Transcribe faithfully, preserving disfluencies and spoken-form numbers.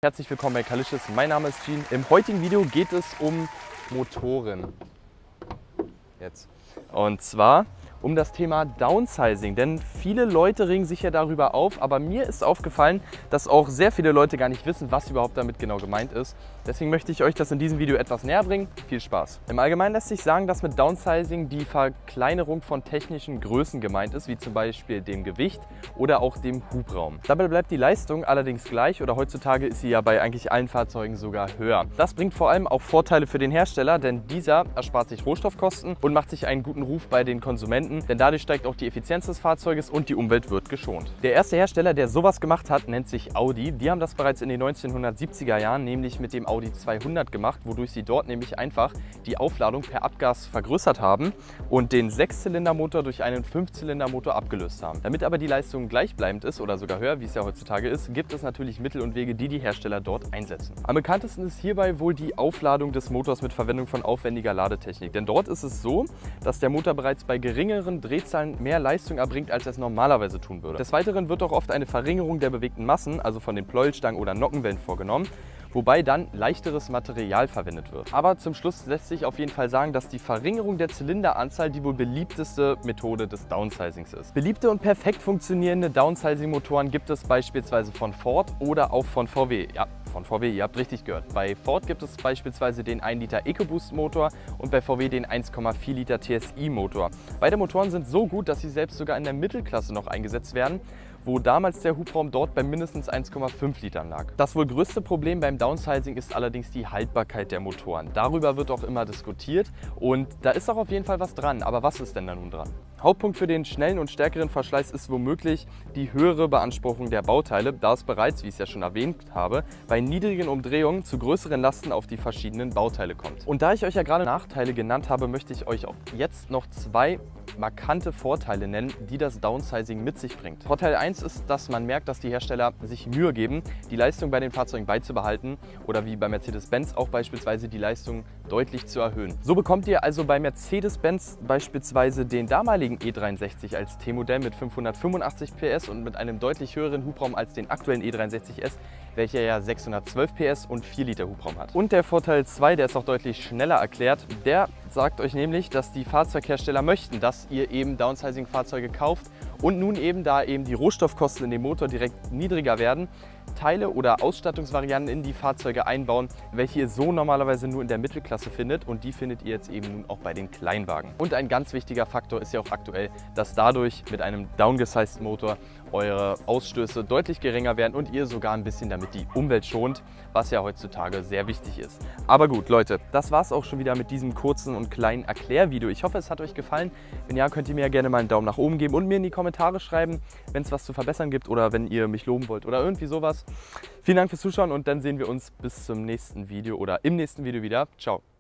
Herzlich willkommen bei Kalicious, mein Name ist Jean. Im heutigen Video geht es um Motoren. Jetzt. Und zwar um das Thema Downsizing, denn viele Leute regen sich ja darüber auf, aber mir ist aufgefallen, dass auch sehr viele Leute gar nicht wissen, was überhaupt damit genau gemeint ist. Deswegen möchte ich euch das in diesem Video etwas näher bringen. Viel Spaß! Im Allgemeinen lässt sich sagen, dass mit Downsizing die Verkleinerung von technischen Größen gemeint ist, wie zum Beispiel dem Gewicht oder auch dem Hubraum. Dabei bleibt die Leistung allerdings gleich oder heutzutage ist sie ja bei eigentlich allen Fahrzeugen sogar höher. Das bringt vor allem auch Vorteile für den Hersteller, denn dieser erspart sich Rohstoffkosten und macht sich einen guten Ruf bei den Konsumenten, denn dadurch steigt auch die Effizienz des Fahrzeuges und die Umwelt wird geschont. Der erste Hersteller, der sowas gemacht hat, nennt sich Audi. Die haben das bereits in den neunzehnhundertsiebziger Jahren nämlich mit dem Audi zweihundert gemacht, wodurch sie dort nämlich einfach die Aufladung per Abgas vergrößert haben und den Sechszylindermotor durch einen Fünfzylindermotor abgelöst haben. Damit aber die Leistung gleichbleibend ist oder sogar höher, wie es ja heutzutage ist, gibt es natürlich Mittel und Wege, die die Hersteller dort einsetzen. Am bekanntesten ist hierbei wohl die Aufladung des Motors mit Verwendung von aufwendiger Ladetechnik. Denn dort ist es so, dass der Motor bereits bei geringeren Drehzahlen mehr Leistung erbringt, als er es normalerweise tun würde. Des Weiteren wird auch oft eine Verringerung der bewegten Massen, also von den Pleuelstangen oder Nockenwellen vorgenommen, wobei dann leichteres Material verwendet wird. Aber zum Schluss lässt sich auf jeden Fall sagen, dass die Verringerung der Zylinderanzahl die wohl beliebteste Methode des Downsizings ist. Beliebte und perfekt funktionierende Downsizing-Motoren gibt es beispielsweise von Ford oder auch von V W. Ja, von V W, ihr habt richtig gehört. Bei Ford gibt es beispielsweise den ein Liter EcoBoost-Motor und bei V W den eins Komma vier Liter T S I-Motor. Beide Motoren sind so gut, dass sie selbst sogar in der Mittelklasse noch eingesetzt werden, wo damals der Hubraum dort bei mindestens eins Komma fünf Litern lag. Das wohl größte Problem beim Downsizing ist allerdings die Haltbarkeit der Motoren. Darüber wird auch immer diskutiert und da ist auch auf jeden Fall was dran. Aber was ist denn da nun dran? Hauptpunkt für den schnellen und stärkeren Verschleiß ist womöglich die höhere Beanspruchung der Bauteile, da es bereits, wie ich es ja schon erwähnt habe, bei niedrigen Umdrehungen zu größeren Lasten auf die verschiedenen Bauteile kommt. Und da ich euch ja gerade Nachteile genannt habe, möchte ich euch auch jetzt noch zwei markante Vorteile nennen, die das Downsizing mit sich bringt. Vorteil eins ist, dass man merkt, dass die Hersteller sich Mühe geben, die Leistung bei den Fahrzeugen beizubehalten oder wie bei Mercedes-Benz auch beispielsweise die Leistung deutlich zu erhöhen. So bekommt ihr also bei Mercedes-Benz beispielsweise den damaligen E dreiundsechzig als T-Modell mit fünfhundertfünfundachtzig P S und mit einem deutlich höheren Hubraum als den aktuellen E dreiundsechzig S, welcher ja sechshundertzwölf P S und vier Liter Hubraum hat. Und der Vorteil zwei, der ist auch deutlich schneller erklärt, der sagt euch nämlich, dass die Fahrzeughersteller möchten, dass ihr eben Downsizing-Fahrzeuge kauft und nun eben, da eben die Rohstoffkosten in dem Motor direkt niedriger werden, Teile oder Ausstattungsvarianten in die Fahrzeuge einbauen, welche ihr so normalerweise nur in der Mittelklasse findet und die findet ihr jetzt eben nun auch bei den Kleinwagen. Und ein ganz wichtiger Faktor ist ja auch aktuell, dass dadurch mit einem downgesized Motor eure Ausstöße deutlich geringer werden und ihr sogar ein bisschen damit die Umwelt schont, was ja heutzutage sehr wichtig ist. Aber gut, Leute, das war es auch schon wieder mit diesem kurzen und kleinen Erklärvideo. Ich hoffe, es hat euch gefallen. Wenn ja, könnt ihr mir ja gerne mal einen Daumen nach oben geben und mir in die Kommentare schreiben, wenn es was zu verbessern gibt oder wenn ihr mich loben wollt oder irgendwie sowas. Vielen Dank fürs Zuschauen und dann sehen wir uns bis zum nächsten Video oder im nächsten Video wieder. Ciao!